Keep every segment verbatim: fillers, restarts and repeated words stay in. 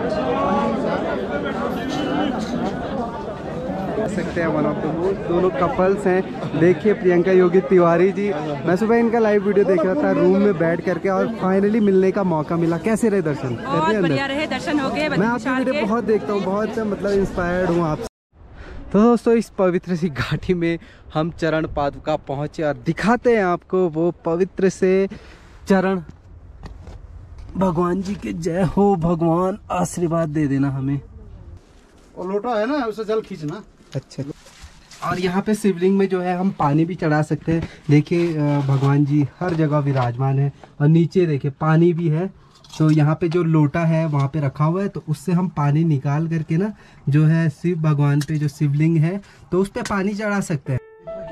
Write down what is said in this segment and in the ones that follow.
सकते हैं one of the most, दोनों कपल्स हैं। देखिए प्रियंका योगी तिवारी जी, मैं सुबह इनका लाइव वीडियो देख रहा था रूम में बैठ करके और फाइनली मिलने का मौका मिला। कैसे रहे दर्शन? बहुत बढ़िया रहे, दर्शन हो गए। मैं आपकी वीडियो बहुत देखता हूँ, बहुत मतलब इंस्पायर्ड हूँ आपसे। तो दोस्तों इस पवित्र सी घाटी में हम चरण पादुका पहुँचे और दिखाते हैं आपको वो पवित्र से चरण। भगवान जी के जय हो, भगवान आशीर्वाद दे देना हमें। और लोटा है ना, उससे जल खींचना। अच्छा, और यहाँ पे शिवलिंग में जो है हम पानी भी चढ़ा सकते हैं। देखिए भगवान जी हर जगह विराजमान है और नीचे देखिए पानी भी है। तो यहाँ पे जो लोटा है वहाँ पे रखा हुआ है, तो उससे हम पानी निकाल करके ना जो है शिव भगवान पे जो शिवलिंग है तो उस पे पानी चढ़ा सकते हैं।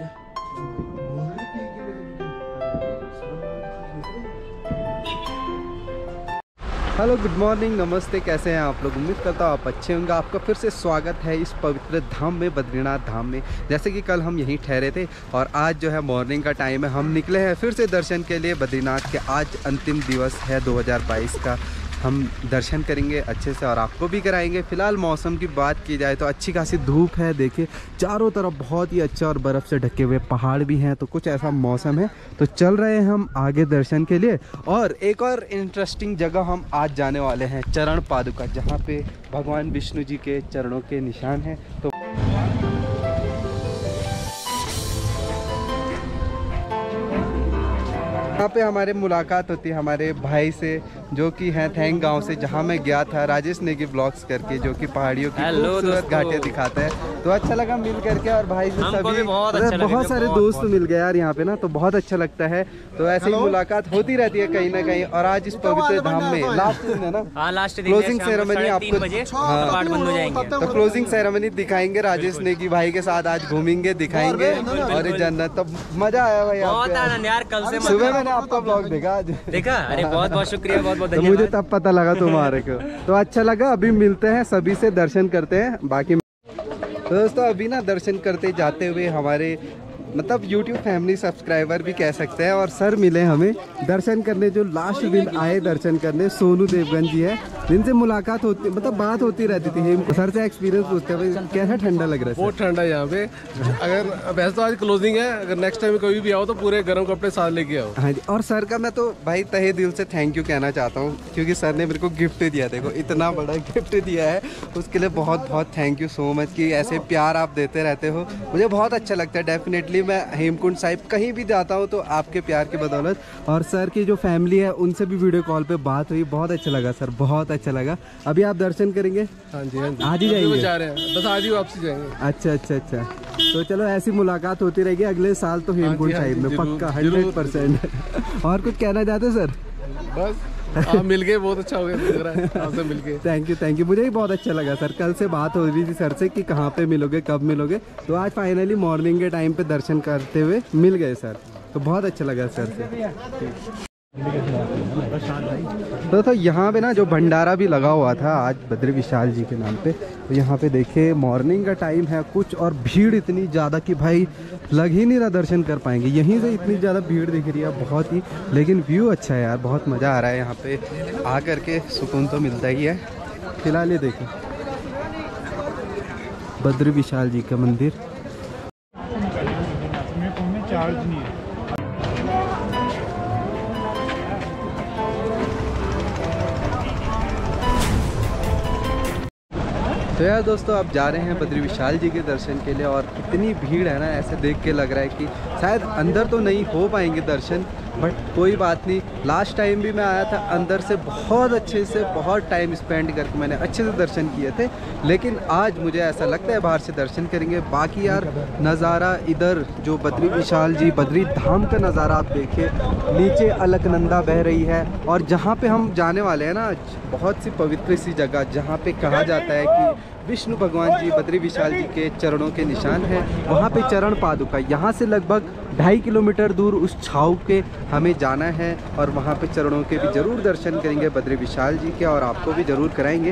हेलो, गुड मॉर्निंग, नमस्ते, कैसे हैं आप लोग? उम्मीद करता हूँ आप अच्छे होंगे। आपका फिर से स्वागत है इस पवित्र धाम में, बद्रीनाथ धाम में। जैसे कि कल हम यहीं ठहरे थे और आज जो है मॉर्निंग का टाइम है, हम निकले हैं फिर से दर्शन के लिए बद्रीनाथ के। आज अंतिम दिवस है दो हज़ार बाईस का। हम दर्शन करेंगे अच्छे से और आपको भी कराएंगे। फिलहाल मौसम की बात की जाए तो अच्छी खासी धूप है। देखिए चारों तरफ बहुत ही अच्छा और बर्फ़ से ढके हुए पहाड़ भी हैं, तो कुछ ऐसा मौसम है। तो चल रहे हैं हम आगे दर्शन के लिए। और एक और इंटरेस्टिंग जगह हम आज जाने वाले हैं, चरण पादुका, जहाँ पे भगवान विष्णु जी के चरणों के निशान हैं। तो यहाँ पे हमारे मुलाकात होती है हमारे भाई से, जो कि हैं थैंक गांव से, जहाँ मैं गया था, राजेश नेगी ब्लॉग्स करके, जो कि पहाड़ियों की खूबसूरत घाटियाँ दिखाता है। तो अच्छा लगा मिल करके और भाई से सभी बहुत, अच्छा बहुत सारे दोस्त मिल गए यार यहाँ पे ना, तो बहुत अच्छा लगता है। तो ऐसे ही मुलाकात होती रहती है कहीं ना कहीं। और आज इस पवित्र धाम में लास्ट दिन है ना, लास्ट क्लोजिंग सेरेमनी आपको, तो क्लोजिंग सेरेमनी दिखाएंगे राजेश नेगी भाई के साथ। आज घूमेंगे, दिखाएंगे और जन्नत। तो मजा आया भाई, बहुत आनंद यार। कल से सुबह मैंने आपका ब्लॉग देखा आज। देखा? अरे बहुत बहुत शुक्रिया, बहुत बहुत तो मुझे तब पता लगा तुम्हारे को, तो अच्छा लगा। अभी मिलते हैं, सभी से दर्शन करते हैं बाकी। तो दोस्तों अभी ना दर्शन करते जाते हुए हमारे मतलब YouTube फैमिली सब्सक्राइबर भी कह सकते हैं, और सर मिले हमें दर्शन करने, जो लास्ट दिन आए दर्शन करने। सोनू देवगन जी है, जिनसे मुलाकात होती मतलब बात होती रहती थी। सर से एक्सपीरियंस पूछते हैं, कैसा ठंडा लग रहा है? बहुत ठंडा है यहाँ पे। अगर वैसे तो आज क्लोजिंग है, अगर नेक्स्ट टाइम कभी भी आओ तो पूरे गर्म कपड़े साथ लेके आओ। हाँ जी, और सर का मैं तो भाई तहे दिल से थैंक यू कहना चाहता हूँ, क्योंकि सर ने मेरे को गिफ्ट दिया। देखो इतना बड़ा गिफ्ट दिया है, उसके लिए बहुत बहुत थैंक यू सो मच कि ऐसे प्यार आप देते रहते हो। मुझे बहुत अच्छा लगता है। डेफिनेटली मैं हेमकुंड साहिब कहीं भी जाता हूँ तो आपके प्यार की बदौलत। और सर की जो फैमिली है उनसे भी वीडियो कॉल पे बात हुई, बहुत अच्छा लगा सर, बहुत अच्छा लगा। अभी आप दर्शन करेंगे? हाँ जी, हाँ जी, आज ही जाएंगे? जा रहे हैं, बस आज ही वापसी जाएंगे। अच्छा अच्छा अच्छा, तो चलो ऐसी मुलाकात होती रहेगी अगले साल तो हेमकुंड साहिब में, पक्का हंड्रेड परसेंट। और कुछ कहना चाहते सर? बस आप मिल गए, बहुत अच्छा हो गया लग रहा है आपसे मिल के। थैंक यू थैंक यू, मुझे भी बहुत अच्छा लगा सर। कल से बात हो रही थी सर से कि कहाँ पे मिलोगे, कब मिलोगे, तो आज फाइनली मॉर्निंग के टाइम पे दर्शन करते हुए मिल गए सर, तो बहुत अच्छा लगा सर से। तो तो यहाँ पे ना जो भंडारा भी लगा हुआ था आज बद्री विशाल जी के नाम पे, तो यहाँ पे देखिए मॉर्निंग का टाइम है कुछ, और भीड़ इतनी ज़्यादा कि भाई लग ही नहीं रहा दर्शन कर पाएंगे। यहीं से इतनी ज़्यादा भीड़ दिख रही है बहुत ही, लेकिन व्यू अच्छा है यार, बहुत मज़ा आ रहा है यहाँ पे आ करके, सुकून तो मिलता ही है। फिलहाल ये देखिए बद्री विशाल जी का मंदिर। चार्ज नहीं है। तो यार दोस्तों अब जा रहे हैं बद्री विशाल जी के दर्शन के लिए, और इतनी भीड़ है ना, ऐसे देख के लग रहा है कि शायद अंदर तो नहीं हो पाएंगे दर्शन, बट कोई बात नहीं। लास्ट टाइम भी मैं आया था, अंदर से बहुत अच्छे से बहुत टाइम स्पेंड करके मैंने अच्छे से दर्शन किए थे, लेकिन आज मुझे ऐसा लगता है बाहर से दर्शन करेंगे। बाकी यार नज़ारा इधर जो बद्री विशाल जी बद्री धाम का नज़ारा आप देखिए, नीचे अलकनंदा बह रही है, और जहाँ पे हम जाने वाले हैं ना, बहुत सी पवित्र सी जगह, जहाँ पे कहा जाता है कि विष्णु भगवान जी बद्री विशाल जी के चरणों के निशान हैं, वहाँ पे चरण पादुका, यहाँ से लगभग ढाई किलोमीटर दूर उस छाव के हमें जाना है, और वहाँ पे चरणों के भी ज़रूर दर्शन करेंगे बद्री विशाल जी के, और आपको भी ज़रूर कराएंगे।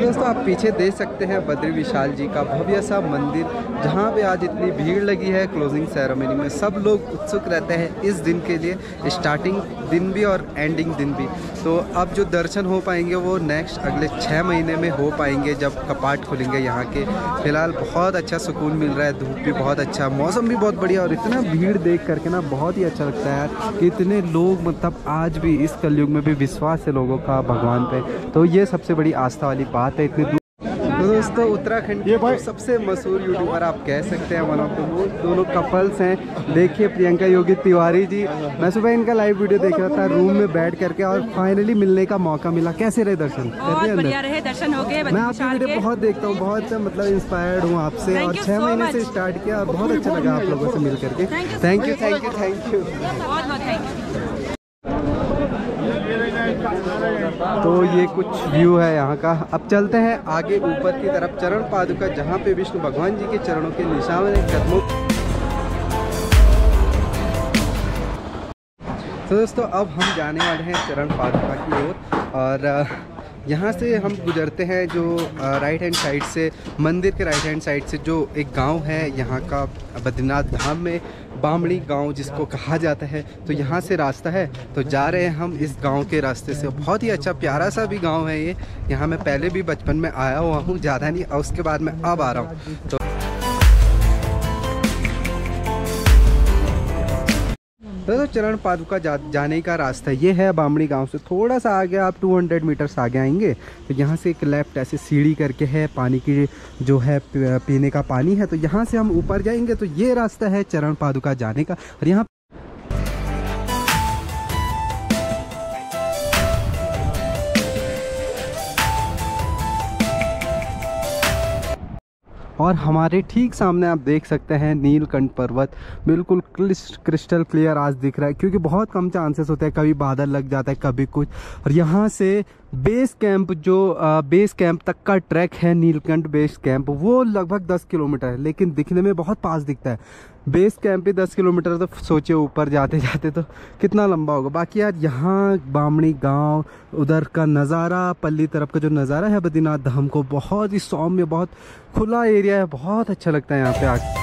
दोस्तों आप पीछे देख सकते हैं बद्री विशाल जी का भव्य सा मंदिर, जहां पे आज इतनी भीड़ लगी है क्लोजिंग सेरेमनी में। सब लोग उत्सुक रहते हैं इस दिन के लिए, स्टार्टिंग दिन भी और एंडिंग दिन भी। तो अब जो दर्शन हो पाएंगे वो नेक्स्ट अगले छः महीने में हो पाएंगे जब कपाट खुलेंगे यहाँ के। फिलहाल बहुत अच्छा सुकून मिल रहा है, धूप भी बहुत अच्छा, मौसम भी बहुत बढ़िया, और इतना भीड़ देख करके ना बहुत ही अच्छा लगता है यार कि इतने लोग, मतलब आज भी इस कलयुग में भी विश्वास है लोगों का भगवान पे, तो ये सबसे बड़ी आस्था वाली बात है। इतनी तो दोस्तों उत्तराखंड के तो सबसे मशहूर यूट्यूबर आप कह सकते हैं, वन ऑफ द मोस्ट, दोनों कपल्स हैं। देखिए प्रियंका योगी तिवारी जी, मैं सुबह इनका लाइव वीडियो देख रहा था रूम में बैठ करके, और फाइनली मिलने का मौका मिला। कैसे रहे दर्शन? बहुत बढ़िया रहे, दर्शन हो गए। मैं आपकी वीडियो बहुत देखता हूँ, बहुत मतलब इंस्पायर्ड हूँ आपसे, और छः महीने से स्टार्ट किया और बहुत अच्छा लगा आप लोगों से मिल करके। Thank you thank you thank you बहुत बहुत थैंक यू। तो ये कुछ व्यू है यहाँ का। अब चलते हैं आगे ऊपर की तरफ, चरण पादुका जहाँ पे विष्णु भगवान जी के चरणों के निशान है कदमों। तो दोस्तों अब हम जाने वाले हैं चरण पादुका की ओर, और, और यहाँ से हम गुजरते हैं जो राइट हैंड साइड से, मंदिर के राइट हैंड साइड से जो एक गांव है यहाँ का बद्रीनाथ धाम में, बामणी गांव जिसको कहा जाता है। तो यहाँ से रास्ता है, तो जा रहे हैं हम इस गांव के रास्ते से। बहुत ही अच्छा प्यारा सा भी गांव है ये। यहाँ मैं पहले भी बचपन में आया हुआ हूँ, ज़्यादा नहीं, और उसके बाद मैं अब आ रहा हूँ। तो तो चरण पादुका जा, जाने का रास्ता ये है बामणी गांव से। थोड़ा सा आगे आप दो सौ मीटर्स आगे आएंगे तो यहाँ से एक लेफ्ट ऐसे सीढ़ी करके है, पानी की जो है पीने का पानी है, तो यहाँ से हम ऊपर जाएंगे। तो ये रास्ता है चरण पादुका जाने का। और यहाँ और हमारे ठीक सामने आप देख सकते हैं नीलकंठ पर्वत, बिल्कुल क्रिस्टल क्लियर आज दिख रहा है, क्योंकि बहुत कम चांसेस होते हैं, कभी बादल लग जाता है कभी कुछ। और यहाँ से बेस कैंप, जो आ, बेस कैंप तक का ट्रैक है नीलकंठ बेस कैंप, वो लगभग दस किलोमीटर है, लेकिन दिखने में बहुत पास दिखता है। बेस कैंप भी दस किलोमीटर, तो सोचिए ऊपर जाते जाते तो कितना लंबा होगा। बाकी यार यहाँ बामणी गांव, उधर का नज़ारा, पल्ली तरफ का जो नज़ारा है बद्रीनाथ धाम को, बहुत ही सौम्य, बहुत खुला एरिया है, बहुत अच्छा लगता है यहाँ पे आके।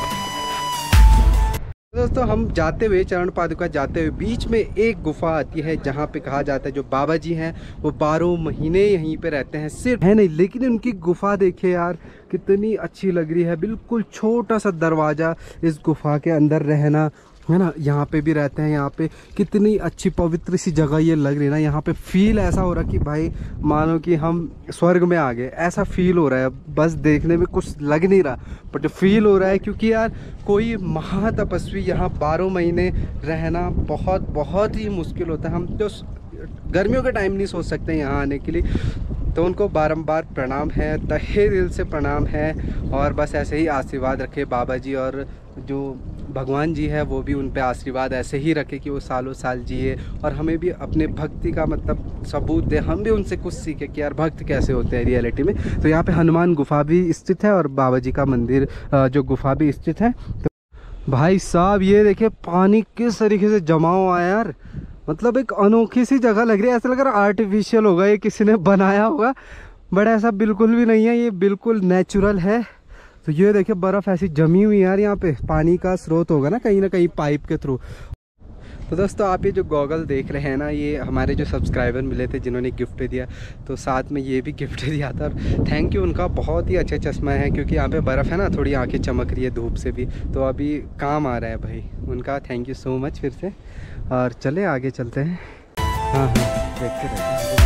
दोस्तों हम जाते हुए, चरण पादुका जाते हुए, बीच में एक गुफा आती है जहाँ पे कहा जाता है जो बाबा जी हैं वो बारह महीने यहीं पे रहते हैं, सिर्फ है नहीं, लेकिन उनकी गुफा देखिए यार कितनी अच्छी लग रही है। बिल्कुल छोटा सा दरवाज़ा, इस गुफा के अंदर रहना है ना, यहाँ पे भी रहते हैं। यहाँ पे कितनी अच्छी पवित्र सी जगह ये लग रही है ना, यहाँ पे फील ऐसा हो रहा है कि भाई मानो कि हम स्वर्ग में आ गए, ऐसा फील हो रहा है। बस देखने में कुछ लग नहीं रहा, बट फील हो रहा है, क्योंकि यार कोई महातपस्वी यहाँ बारह महीने रहना बहुत बहुत ही मुश्किल होता है। हम जो गर्मियों के टाइम नहीं सोच सकते यहाँ आने के लिए, तो उनको बारंबार प्रणाम है, तहे दिल से प्रणाम है। और बस ऐसे ही आशीर्वाद रखे बाबा जी, और जो भगवान जी है वो भी उन पे आशीर्वाद ऐसे ही रखे कि वो सालों साल जिए, और हमें भी अपने भक्ति का मतलब सबूत दे, हम भी उनसे कुछ सीखे कि यार भक्त कैसे होते हैं रियलिटी में। तो यहाँ पे हनुमान गुफा भी स्थित है, और बाबा जी का मंदिर जो गुफा भी स्थित है। तो भाई साहब ये देखिए पानी किस तरीके से जमा हुआ है यार, मतलब एक अनोखी सी जगह लग रही है। ऐसा लग रहा है आर्टिफिशियल होगा, ये किसी ने बनाया होगा, बट ऐसा बिल्कुल भी नहीं है, ये बिल्कुल नेचुरल है। तो ये देखिए बर्फ़ ऐसी जमी हुई है यार, यहाँ पे पानी का स्रोत होगा ना कहीं ना कहीं पाइप के थ्रू। तो दोस्तों आप ये जो गॉगल देख रहे हैं ना, ये हमारे जो सब्सक्राइबर मिले थे जिन्होंने गिफ्ट दिया, तो साथ में ये भी गिफ्ट दिया था। थैंक यू उनका, बहुत ही अच्छा चश्मा है, क्योंकि यहाँ पे बर्फ़ है ना, थोड़ी आंखें चमक रही है धूप से भी, तो अभी काम आ रहा है भाई उनका। थैंक यू सो मच फिर से। और चले आगे चलते हैं। हाँ हाँ देखते रहते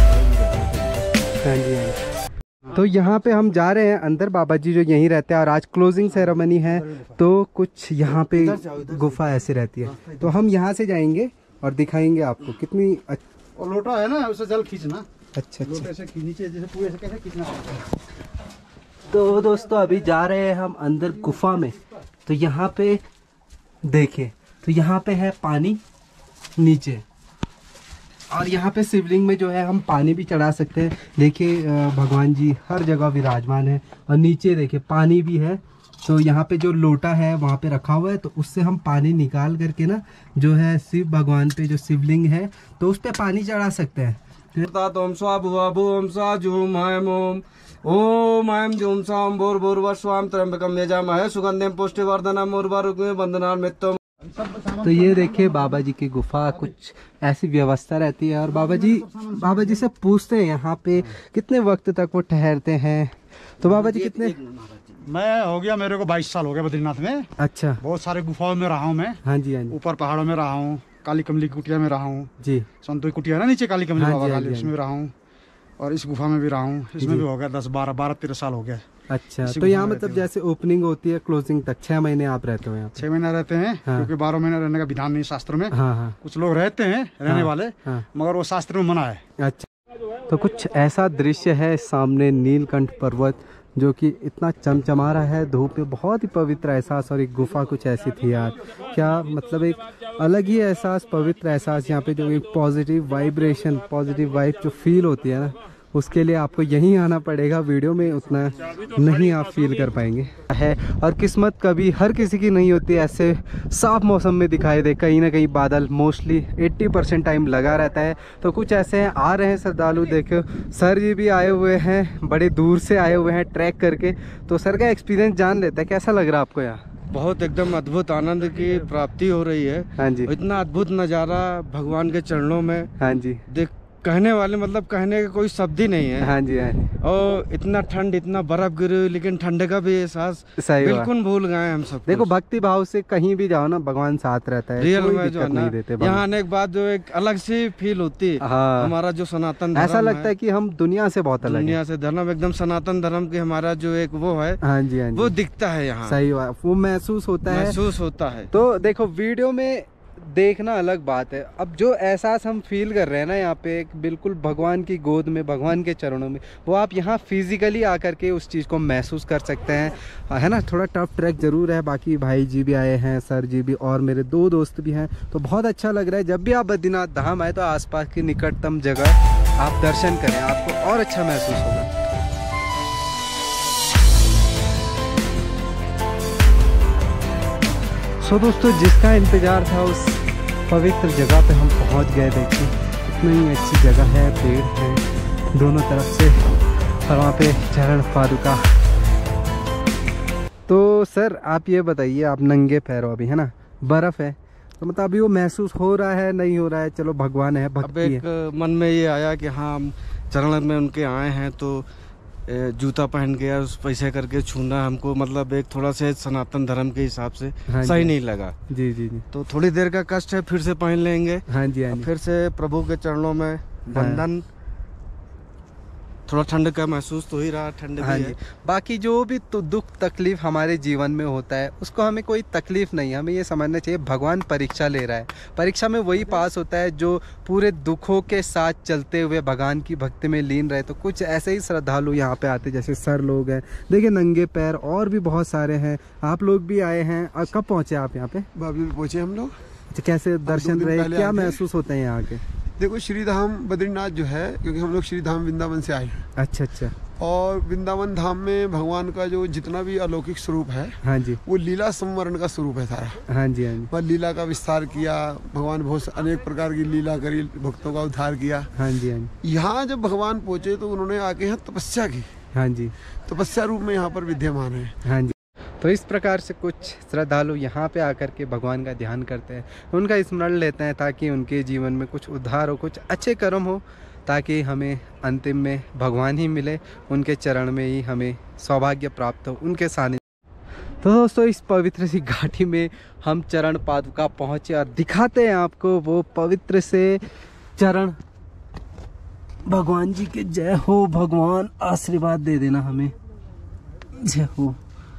हैं। हाँ जी हाँ। तो यहाँ पे हम जा रहे हैं अंदर, बाबा जी जो यहीं रहते हैं, और आज क्लोजिंग सेरेमनी है, तो कुछ यहाँ पे गुफा ऐसे रहती है। तो हम यहाँ से जाएंगे और दिखाएंगे आपको कितनी और लोटा है ना, उससे जल खींचना। अच्छा अच्छा, लोटे से नीचे जैसे कुएं से कैसे खींचना पड़ता है। तो दोस्तों अभी जा रहे हैं हम अंदर गुफा में। तो यहाँ पे देखिए, तो यहाँ पे है पानी नीचे, और यहाँ पे शिवलिंग में जो है हम पानी भी चढ़ा सकते हैं। देखिए भगवान जी हर जगह विराजमान है, और नीचे देखिए पानी भी है। तो यहाँ पे जो लोटा है वहाँ पे रखा हुआ है, तो उससे हम पानी निकाल करके ना, जो है शिव भगवान पे जो शिवलिंग है, तो उस पर पानी चढ़ा सकते हैं। ओम स्वा भुवा भू ओम स्वा जूम ऐम ओम ओम ऐम जूम साम भूर भूर्भुवः स्वाम त्र्यंबकम यजामहे सुगंधिम पुष्टिवर्धनम उर्वारुकमिव बंधनान् मृत्युम्। तो ये देखिए बाबा जी की गुफा, कुछ ऐसी व्यवस्था रहती है। और बाबा जी बाबा जी से पूछते हैं यहाँ पे कितने वक्त तक वो ठहरते हैं। तो बाबा जी कितने? मैं हो गया, मेरे को बाईस साल हो गए बद्रीनाथ में। अच्छा। बहुत सारे गुफाओं में रहा हूँ मैं। हाँ जी हाँ जी। ऊपर पहाड़ों में रहा हूँ, काली कमली की कुटिया में रहा हूँ जी। संतोई कुटिया ना नीचे काली कमली हाँ बाबा जी, हाँ काली, जी, उसमें रहा हूँ। और इस गुफा में भी रहा हूँ, इसमें भी हो गया दस बारह बारह तेरह साल हो गया। अच्छा। तो यहाँ मतलब जैसे ओपनिंग होती है क्लोजिंग तक छह महीने आप रहते हो यहाँ पे? छह महीने रहते हैं। हाँ। क्योंकि बारह महीने रहने का विधान नहीं शास्त्र में। हाँ हाँ। कुछ लोग रहते हैं रहने हाँ, वाले, हाँ। मगर वो शास्त्र में मना है। अच्छा। तो कुछ ऐसा दृश्य है सामने, नीलकंठ पर्वत जो कि इतना चमचमा रहा है धूप में, बहुत ही पवित्र एहसास। और एक गुफा कुछ ऐसी थी यार, क्या मतलब एक अलग ही एहसास, पवित्र एहसास यहाँ पे, जो एक पॉजिटिव वाइब्रेशन, पॉजिटिव वाइब जो फील होती है ना, उसके लिए आपको यहीं आना पड़ेगा। वीडियो में उतना नहीं आप फील कर पाएंगे है। और किस्मत कभी हर किसी की नहीं होती ऐसे साफ मौसम में दिखाई दे। कहीं ना कहीं बादल मोस्टली अस्सी परसेंट टाइम लगा रहता है। तो कुछ ऐसे हैं, आ रहे हैं श्रद्धालु। देखो सर जी भी आए हुए हैं, बड़े दूर से आए हुए हैं ट्रैक करके। तो सर का एक्सपीरियंस जान लेता है, कैसा लग रहा है आपको यहाँ? बहुत एकदम अद्भुत आनंद की प्राप्ति हो रही है। हाँ जी। इतना अद्भुत नज़ारा भगवान के चरणों में, हाँ जी। देख कहने वाले मतलब कहने का कोई शब्द ही नहीं है। हाँ जी हाँ जी। और इतना ठंड, इतना बर्फ गिरी, लेकिन ठंड का भी एहसास सही बिल्कुल भूल गए हम सब। देखो भक्ति भाव से कहीं भी जाओ ना, भगवान साथ रहता है। रियल कोई में जो है दिक्कत ना, नहीं देते यहाँ आने के बाद जो एक अलग सी फील होती है। हाँ। हमारा जो सनातन धर्म ऐसा लगता है कि हम दुनिया से बहुत अलग हैं। दुनिया से धर्म एकदम सनातन धर्म की हमारा जो एक वो है, हाँ जी हाँ जी, वो दिखता है यहाँ, सही बात, वो महसूस होता है, महसूस होता है। तो देखो वीडियो में देखना अलग बात है, अब जो एहसास हम फील कर रहे हैं ना यहाँ पे, एक बिल्कुल भगवान की गोद में, भगवान के चरणों में, वो आप यहाँ फिजिकली आकर के उस चीज़ को महसूस कर सकते हैं, है ना। थोड़ा टफ ट्रैक जरूर है, बाकी भाई जी भी आए हैं, सर जी भी, और मेरे दो दोस्त भी हैं, तो बहुत अच्छा लग रहा है। जब भी आप बद्रीनाथ धाम आए तो आसपास की निकटतम जगह आप दर्शन करें, आपको और अच्छा महसूस होगा। तो दोस्तों जिसका इंतज़ार था उस पवित्र जगह पे हम पहुंच गए। देखिए इतनी अच्छी जगह है, पेड़ है दोनों तरफ से, और वहाँ पे चरण पादुका। तो सर आप ये बताइए, आप नंगे पैर हो अभी, है ना, बर्फ़ है, तो मतलब अभी वो महसूस हो रहा है, नहीं हो रहा है? चलो भगवान है, भक्ति है। अब एक मन में ये आया कि हाँ हम चरण में उनके आए हैं, तो जूता पहन के या उस पैसे करके छूना हमको मतलब एक थोड़ा से सनातन धर्म के हिसाब से हाँ सही नहीं लगा। जी जी जी। तो थोड़ी देर का कष्ट है, फिर से पहन लेंगे। हाँ जी हाँ जी। फिर से प्रभु के चरणों में बंधन। थोड़ा ठंड का महसूस तो ही रहा, ठंड भी हाँ है। जी। बाकी जो भी तो दुख तकलीफ हमारे जीवन में होता है, उसको हमें कोई तकलीफ नहीं, हमें ये समझना चाहिए भगवान परीक्षा ले रहा है। परीक्षा में वही पास होता है जो पूरे दुखों के साथ चलते हुए भगवान की भक्ति में लीन रहे। तो कुछ ऐसे ही श्रद्धालु यहाँ पे आते, जैसे सर लोग हैं, देखिए नंगे पैर, और भी बहुत सारे हैं। आप लोग भी आए हैं, और कब पहुँचे आप यहाँ पे? अभी पहुँचे हम लोग। अच्छा, कैसे दर्शन रहे, क्या महसूस होते हैं यहाँ के? देखो श्री धाम बद्रीनाथ जो है, क्योंकि हम लोग श्री धाम वृंदावन से आए हैं। अच्छा अच्छा। और वृंदावन धाम में भगवान का जो जितना भी अलौकिक स्वरूप है, हाँ जी, वो लीला संवरण का स्वरूप है सारा। हाँ जी हाँ जी। वह लीला का विस्तार किया, भगवान बहुत अनेक प्रकार की लीला करी, भक्तों का उद्धार किया। हाँ जी हाँ जी। यहाँ जब भगवान पहुँचे तो उन्होंने आके यहाँ तपस्या की। हाँ जी। तपस्या रूप में यहाँ पर विद्यमान है। हाँ जी। तो इस प्रकार से कुछ श्रद्धालु यहाँ पे आकर के भगवान का ध्यान करते हैं, उनका स्मरण लेते हैं, ताकि उनके जीवन में कुछ उद्धार हो, कुछ अच्छे कर्म हो, ताकि हमें अंतिम में भगवान ही मिले, उनके चरण में ही हमें सौभाग्य प्राप्त हो, उनके सानिध्य। तो दोस्तों इस पवित्र सी घाटी में हम चरण पादुका पहुँचे, और दिखाते हैं आपको वो पवित्र से चरण। भगवान जी के जय हो, भगवान आशीर्वाद दे देना हमें, जय हो।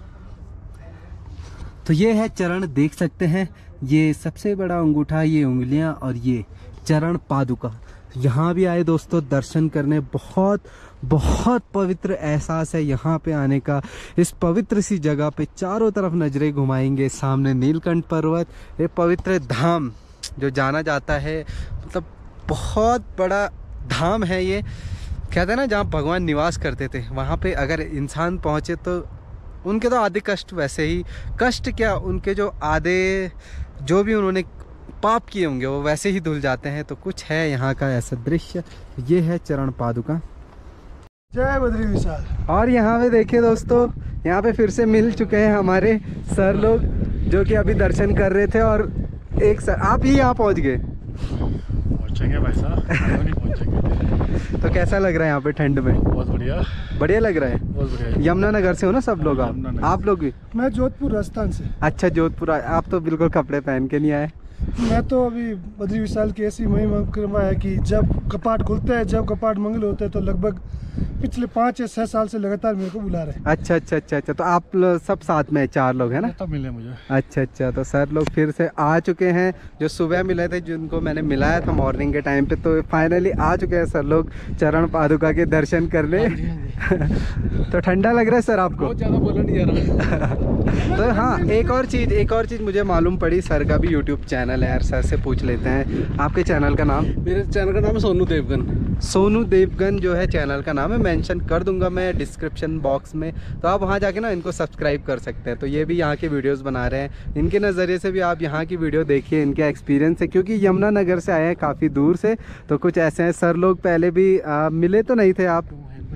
तो ये है चरण, देख सकते हैं, ये सबसे बड़ा अंगूठा, ये उंगलियां, और ये चरण पादुका। यहाँ भी आए दोस्तों दर्शन करने, बहुत बहुत पवित्र एहसास है यहाँ पे आने का। इस पवित्र सी जगह पे चारों तरफ नजरें घुमाएंगे, सामने नीलकंठ पर्वत, ये पवित्र धाम जो जाना जाता है, मतलब बहुत बड़ा धाम है ये। कहते हैं ना जहाँ भगवान निवास करते थे, वहाँ पे अगर इंसान पहुँचे तो उनके तो आधे कष्ट, वैसे ही कष्ट क्या, उनके जो आधे जो भी उन्होंने पाप किए होंगे वो वैसे ही धुल जाते हैं। तो कुछ है यहाँ का ऐसा दृश्य। ये है चरण पादुका। जय बद्री विशाल। और यहाँ पे देखिए दोस्तों, यहाँ पे फिर से मिल चुके हैं हमारे सर लोग जो कि अभी दर्शन कर रहे थे। और एक सर आप ही यहाँ पहुँच गए। पहुंचेंगे भाई साहब, नहीं पहुंचेंगे। तो कैसा लग रहा है यहाँ पे ठंड में? बहुत बढ़िया, बढ़िया लग रहा है। बहुत बढ़िया। यमुनानगर से हो ना सब लोग? आप आप लोग भी? मैं जोधपुर राजस्थान से। अच्छा जोधपुर। आप तो बिल्कुल कपड़े पहन के नहीं आए। मैं तो अभी बद्री विशाल की ऐसी महिमा है कि जब कपाट खुलते हैं, जब कपाट मंगल होते हैं, तो लगभग पिछले पाँच या छह साल से लगातार मेरे को बुला रहे हैं। अच्छा अच्छा अच्छा अच्छा। तो आप लोग सब साथ में चार लोग हैं ना? तब मिले मुझे। अच्छा अच्छा। तो सर लोग फिर से आ चुके हैं, जो सुबह मिले थे, जिनको मैंने मिलाया था मॉर्निंग के टाइम पे। तो फाइनली आ चुके हैं सर लोग चरण पादुका के दर्शन करने। तो ठंडा लग रहा है सर आपको? बहुत ज़्यादा बोला नहीं जा रहा। तो हाँ, एक और चीज़ एक और चीज़ मुझे मालूम पड़ी, सर का भी यूट्यूब चैनल है यार। सर से पूछ लेते हैं, आपके चैनल का नाम? मेरे चैनल का नाम है सोनू देवगन। सोनू देवगन जो है चैनल का नाम है, मेंशन कर दूंगा मैं डिस्क्रिप्शन बॉक्स में। तो आप वहाँ जाके ना इनको सब्सक्राइब कर सकते हैं। तो ये भी यहाँ के वीडियोस बना रहे हैं, इनके नज़रिए से भी आप यहाँ की वीडियो देखिए, इनके एक्सपीरियंस है। क्योंकि यमुनानगर से आए हैं काफ़ी दूर से, तो कुछ ऐसे हैं। सर लोग पहले भी आ, मिले तो नहीं थे आप?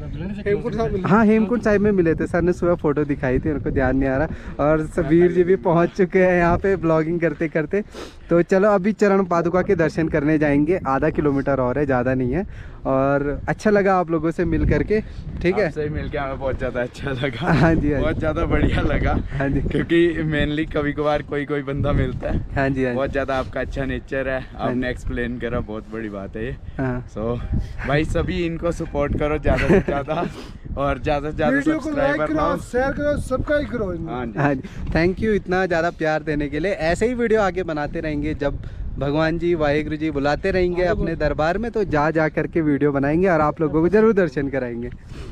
हाँ, हेमकुंड साहिब में मिले थे। सर ने सुबह फोटो दिखाई थी, उनको ध्यान नहीं आ रहा। और सबीर जी भी पहुंच चुके हैं यहाँ पे ब्लॉगिंग करते करते। तो चलो अभी चरण पादुका के दर्शन करने जाएंगे। आधा किलोमीटर और है, ज़्यादा नहीं है। और अच्छा लगा आप लोगों से मिल करके। ठीक है, आपसे मिल के हमें बहुत ज़्यादा अच्छा लगा। हाँ जी, बहुत ज़्यादा बढ़िया लगा। हाँ जी, क्योंकि मेनली कभी कभार कोई कोई बंदा मिलता है। हाँ जी, हाँ बहुत ज़्यादा आपका अच्छा नेचर है, आपने एक्सप्लेन करा, बहुत बड़ी बात है ये। हाँ। सो भाई सभी इनको सपोर्ट करो ज़्यादा से ज़्यादा, और ज़्यादा से ज़्यादा वीडियो को लाइक सब्सक्राइबर करो, लाओ। शेयर करो, सब्सक्राइब करो। हाँ जी, हाँ जी, थैंक यू इतना ज़्यादा प्यार देने के लिए। ऐसे ही वीडियो आगे बनाते रहेंगे। जब भगवान जी वाहिगुरु जी बुलाते रहेंगे अपने दरबार में, तो जा जा करके वीडियो बनाएंगे और आप लोगों को जरूर दर्शन कराएंगे।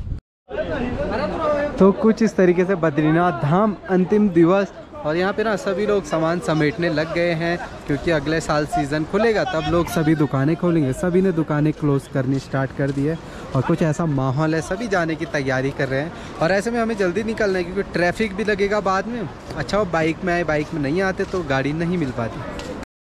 तो कुछ इस तरीके से बद्रीनाथ धाम अंतिम दिवस। और यहाँ पे ना सभी लोग सामान समेटने लग गए हैं, क्योंकि अगले साल सीज़न खुलेगा तब लोग सभी दुकानें खोलेंगे। सभी ने दुकानें क्लोज़ करनी स्टार्ट कर दी है और कुछ ऐसा माहौल है, सभी जाने की तैयारी कर रहे हैं। और ऐसे में हमें जल्दी निकलना है, क्योंकि ट्रैफिक भी लगेगा बाद में। अच्छा वो बाइक में आए, बाइक में नहीं आते तो गाड़ी नहीं मिल पाती।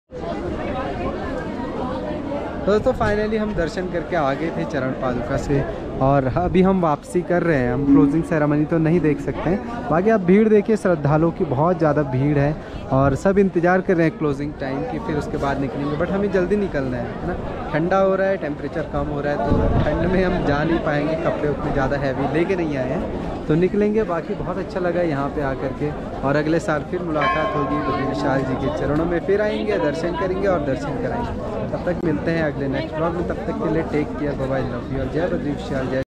तो दोस्तों फाइनली हम दर्शन करके आ गए थे चरण पादुका से, और अभी हम वापसी कर रहे हैं। हम क्लोजिंग सेरेमनी तो नहीं देख सकते हैं। बाकी आप भीड़ देखिए, श्रद्धालुओं की बहुत ज़्यादा भीड़ है और सब इंतज़ार कर रहे हैं क्लोजिंग टाइम की, फिर उसके बाद निकलेंगे। बट हमें जल्दी निकलना है ना, ठंडा हो रहा है, टेम्परेचर कम हो रहा है, तो ठंड में हम जा नहीं पाएंगे। कपड़े उतने ज़्यादा हैवी लेके नहीं आए हैं, तो निकलेंगे। बाकी बहुत अच्छा लगा यहाँ पे आकर के, और अगले साल फिर मुलाकात होगी बद्री विशाल जी के चरणों में। फिर आएंगे, दर्शन करेंगे और दर्शन कराएंगे। तब तक मिलते हैं अगले नेक्स्ट ब्लॉग में। तब तक के लिए take care, bye bye, love you और जय बद्री विशाल। जय